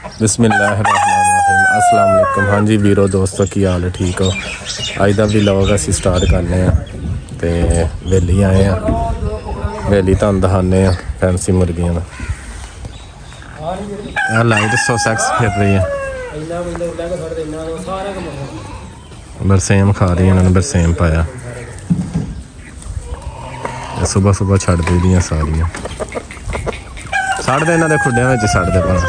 बिस्मिल्लाहिर्रहमानिर्रहीम। अस्सलाम वालेकुम। हाँ जी वीरो दोस्तों की हाल है, ठीक हो? अज का व्लॉग असी स्टार्ट करने तो वेली आए हैं, वेली तुहानू दिखाने फैंसी मुर्गियां का लाइट सोसेक्स फिर रही है, बरसेम खा रही है। इन्होंने बरसेम पाया, सुबह सुबह छड़ दी दियां सारियां सड़ दे इन्होंने खुड्डियां में सड़ दे पा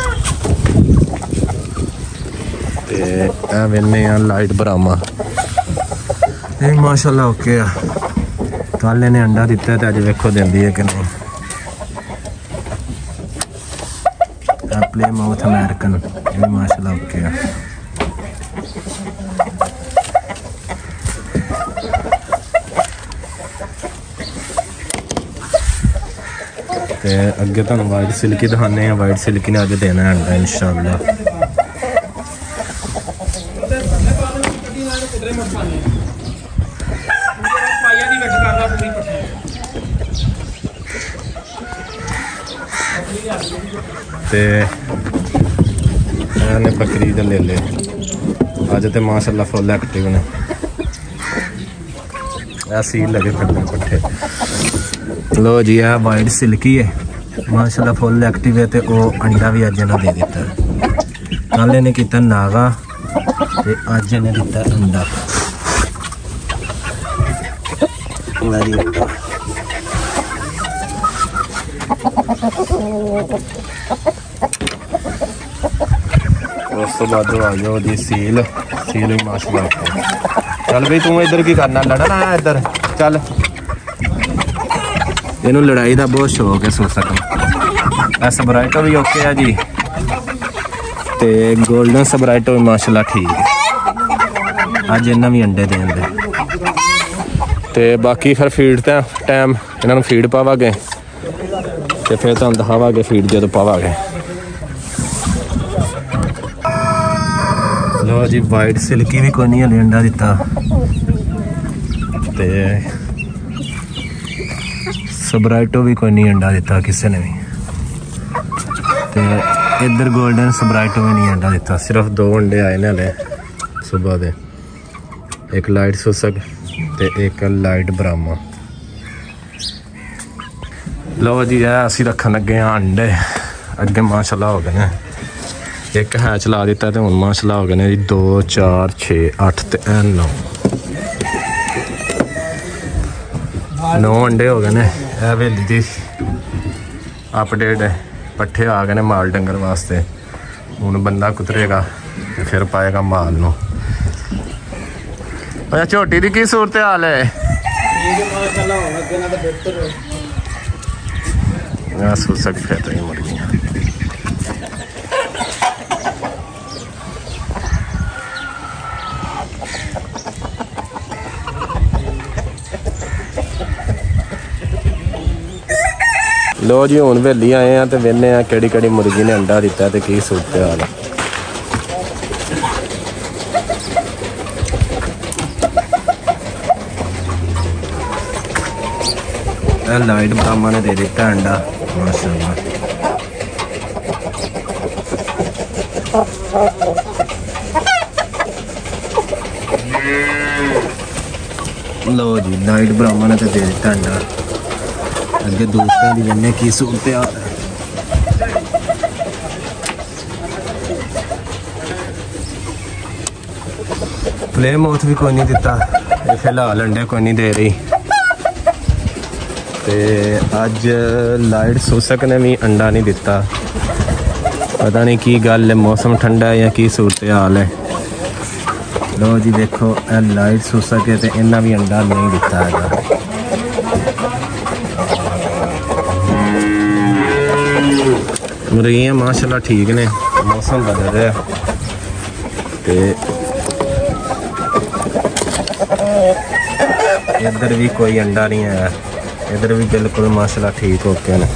वेने लाइट ब्राह्मा माशाल्लाह ओके आ। कल इन्हें अंडा दिता है तो अज वेखो देंदी है कि नहीं। प्ले माउथ अमेरिकन ये माशाल्लाह ओके आ। अगे तुहानू वाइट सिल्की दिखाने हैं। वाइट सिल्की ने अज देना है अंडा इंशाअल्लाह। ने बकरी दे ले ले अज तो माशाल्लाह फुल एक्टिव ने। सील लगे फिरने पट्ठे। लो जी है वाइट सिल्की है माशाल्लाह फुल एक्टिव है। तो वो अंडा भी अज इन्हें दे दिता। कल इन्हें किया नागा तो अज इन्हें दिता अंडा। उस तो बाद आ जाओ जी सील भी माशाल्लाह। चल भाई तू इधर की करना, लड़ना आया इधर चल। इनू लड़ाई का बहुत शौक है सो सकता। सबराइटो भी ओके है जी, तो गोल्डन सबराइटो भी माशाल्लाह ठीक है। अज इन्हें भी अंडे दें दे। तो बाकी फिर फीड तो टाइम इन्होंने फीड पावागे तो फिर तुम दिखावागे फीड जो पावागे। लो जी वाइट सिल्की भी कोई नहीं हले अंडा दिता। तो सबराइटो भी कोई नहीं अंडा दिता किसी ने भी। तो इधर गोल्डन सबराइटो भी नहीं अंडा दिता। सिर्फ 2 अंडे आए ने हले सुबह के, एक लाइट सुसक तो एक लाइट ब्राह्मा। लो जी है असी रखन लगे अंडे। अगे माशाल्लाह हो गए, एक हैच ला दिता तो हूँ माशाल्लाह हो गए जी 2 4 6 8 तो 9 अंडे हो गए ने। हवेली की अपडेट है, पट्ठे आ गए ने माल डंगर वास्ते। हूँ बंदा कुतरेगा तो फिर पाएगा माल नू। झोटी की सूरत हाल है? सुसक फिर रही मुर्गियाँ। लो जी हूँ वेली आए हैं तो वेने कि मुर्गी ने अंडा दिता तो की सूरत हाल है। लाइट ब्राह्मा ने दे दिता अंडा माशाल्लाह। लो जी लाइट ब्राह्मा ने तो दे दिता अंडा। अगे दूसरे की वेने की सूरत हाल है। प्ले माउथ भी कोई नहीं दिता, फिलहाल अंडे कोई नहीं दे रही। तो अज लाइट सुसक ने भी अंडा नहीं दिता। पता नहीं की गल है, मौसम ठंडा है या की सूरत हाल है। लो जी देखो लाइट सुसक है तो इन्हें भी अंडा नहीं दिता है। मुर्गियाँ माशाल्लाह ठीक ने, मौसम बदल रहा है। इधर भी कोई अंडा नहीं है, इधर भी बिल्कुल माशाल्लाह ठीक होके ने।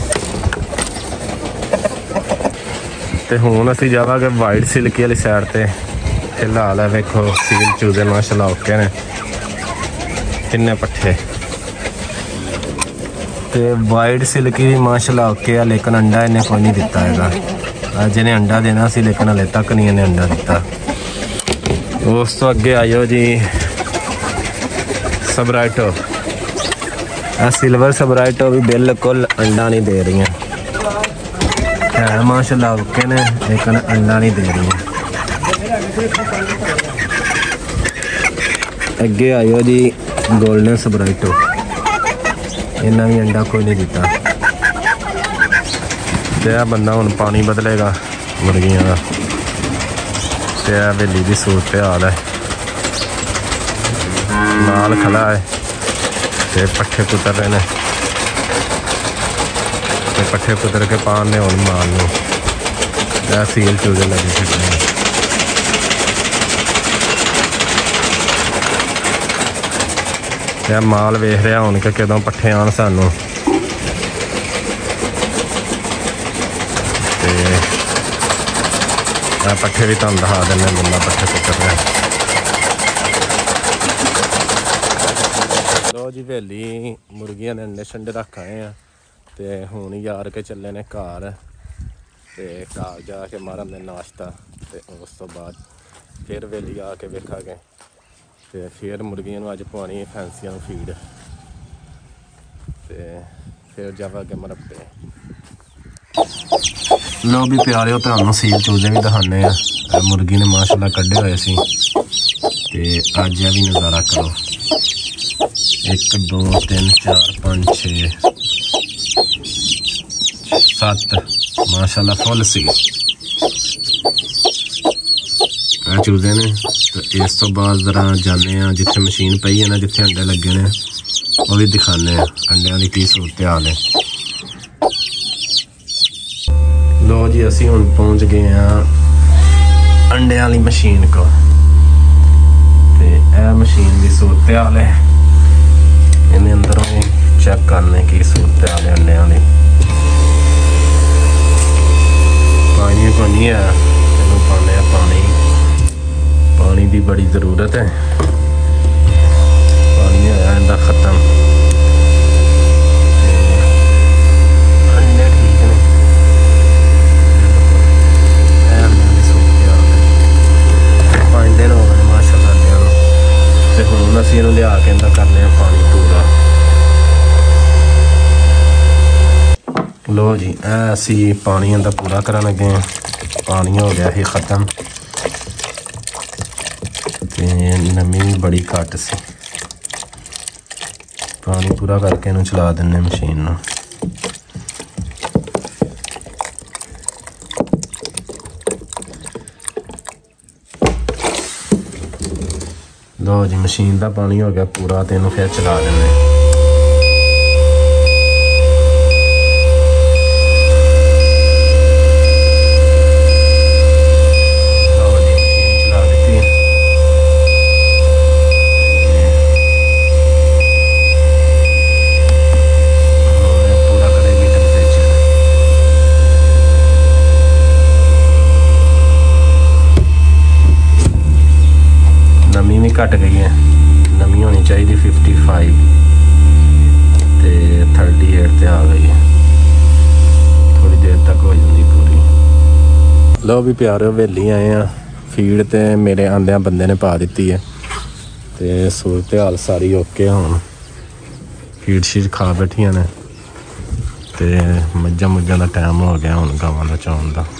तो हूँ असी जावांगे वाइट सिल्की वाली साइड से। फिलहाल है वेखो सील चूजे माशाल्लाह ओके ने, 3 पट्ठे। तो वाइट सिल्की भी माशाल्लाह ओके है, लेकिन अंडा इन्हें कोई नहीं दिता है। अज इन्हें अंडा देना सी लेकिन हले तक नहीं इन्हें अंडा दिता। उस तो अगे आइयो जी सबराइटो। सिल्वर सबराइटो भी बिल्कुल अंडा नहीं दे रही है माशाल्लाह ओके ने, लेकिन अंडा नहीं दे रही है। अगे आइयो जी गोल्डन सबराइटो, इन्हें भी अंडा कोई नहीं दिता। तो यह बंदा हुण पानी बदलेगा मुर्गियों का। तो यह हवेली की सूरत हाल है, माल खड़ा है ते पट्ठे कुतर रहे हैं। ते पट्ठे कुतर के पाने हुण माल नूं। यह सील चूजे लगे फिरने। यह माल वेख रहा हुण कि कदों पट्ठे आन सानू। पट्ठे भी तुहानूं दिखा देने, बंदा पट्ठे कुतर रहा है। लो जी हवेली मुर्गियां ने अंडे शंडे रख आए हैं तो हुण यार के चले ने घर। तो घर जाके मारन दे नाश्ता, तो उस तो बाद फिर हवेली आके वेखांगे। तो फिर मुर्गियों अज पवानी फैंसियां फीड, तो फिर जावांगे मरब्बे। लो भी प्यारे तुहानूं सील चूजे भी दिखाने आ। मुर्गी ने माशाल्लाह कड्ढे हुए सी, ते अज भी नज़ारा करो। 1 2 3 4 5 6 7 माशाल्लाह फुल सी चूजे ने। तो इस तो बाद जरा जाने जिथे मशीन पई है ना, जिथे अंडे लगे ने, वो भी दिखाने अंडिया की की सूरत हाल है। लो जी असी हुण पहुँच गए हैं अंडे वाली मशीन को। तो यह मशीन की सूरत हाल है, इन्हें अंदरों ही चेक करने की सूरत हाल है अंडे वाली। पानी को नहीं है, इनू पाने पानी, पानी की बड़ी ज़रूरत है। पानी है इनका खत्म। अंडे ठीक ने, पाँच दिन हो गए माशाल्लाह अंडिया नूं। ते हुण असीं इहनूं लिया के इहदा करने पानी पूरा। लो जी असी पानी इहदा पूरा करन लगे हैं। पानी हो गया ही ख़त्म, ते नमी भी बड़ी घट सी। पानी पूरा करके इहनूं चला दिंने मशीन नूं। लो जी मशीन का पानी हो गया पूरा, तो इन्हूं फिर चला देंगे। घट गई है, नमी होनी चाहिए 55 ते 38 ते आ गई है। थोड़ी देर तक हो जाती पूरी। लो भी प्यारे हवेली आए हैं, फीड तो मेरे आंदिया बंदे ने पा दी है। तो सूरत हाल सारी ओके हुण फीड शीड खा बैठिया ने। तो मज्झां मुज्झां का टाइम हो गया हुण गावां का चौन का।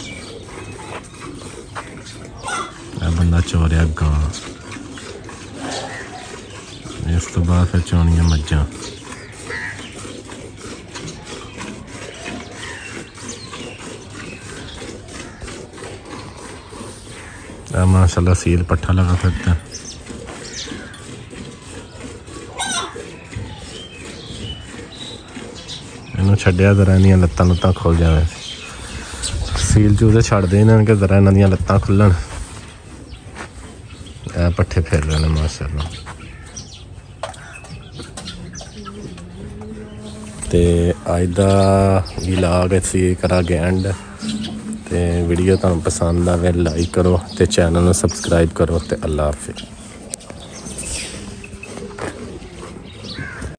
बंदा चो रहा गां, इस तो बाद फिर चौनियां मज्झां। माशाल्लाह सील पट्ठा लगा फिरता। इन्हूं छड्डिया जरा इन्दियां लत्तां लुत्तां खुल जावे। सील चूजे छड्ड दे इन्हां कि जरा इन्हां दियां लत्तां खुल्लन। पट्ठे फेर रहे हैं माशाल्लाह। तो अज का व्लॉग असी करांगे एंड। तो वीडियो तुहानूं पसंद आवे लाइक करो, तो चैनल नूं सबसक्राइब करो। तो अल्लाह हाफिज़।